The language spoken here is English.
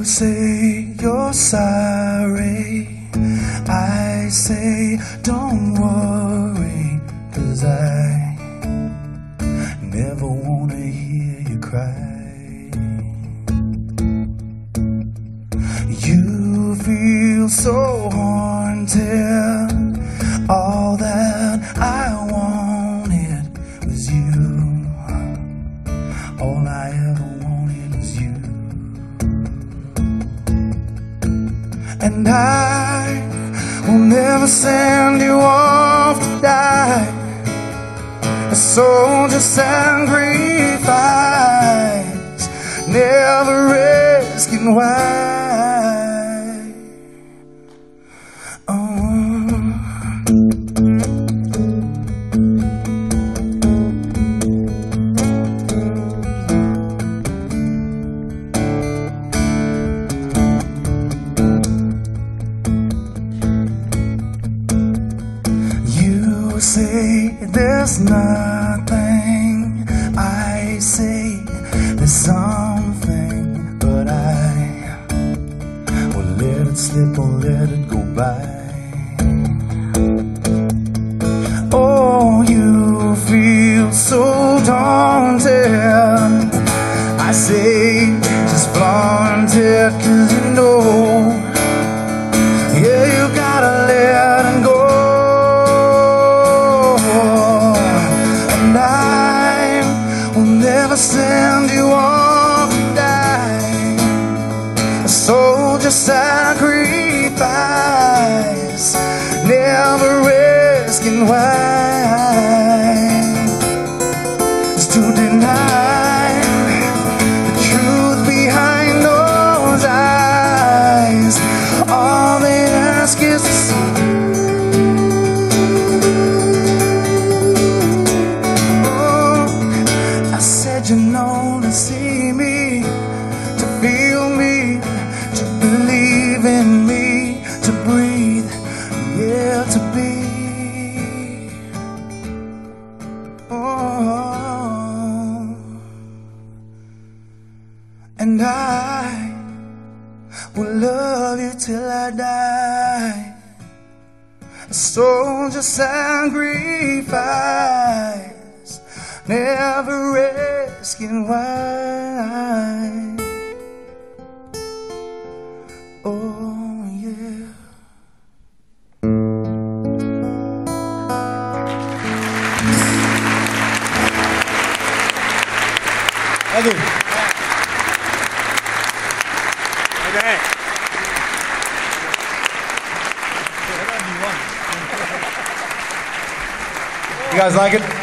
say you're sorry, I say don't worry, 'cause I never wanna hear you cry. You feel so haunted, all that I wanted was you, all I ever wanted was you. And I will never send you off to die, a soldier's sacrifice, never asking why. You say there's nothing, I say there's something, but I will let it slip or let it go by. Oh, you feel so daunted, I say just flaunt it, 'cause you know, yeah, you gotta let it go. Never send you off to die, a soldier's sacrifice, never asking why. It's to deny the truth behind those eyes. All they ask is to see. You know, to see me, to feel me, to believe in me, to breathe, yeah, to be. Oh, and I will love you till I die, a soldier's sacrifice, never asking why. Oh yeah. Thank you. Okay. You guys like it?